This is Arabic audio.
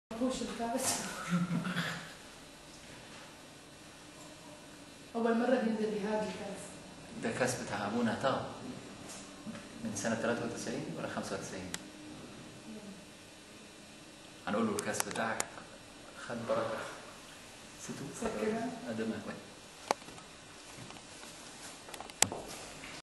مفهوش الكاس. أول مرة بينزل بهذا الكاس. ده كاس بتاع أبونا طه من سنة 93 ولا 95. هنقول له الكاس بتاعك خد بركة ستو سكرة أدمها كويس.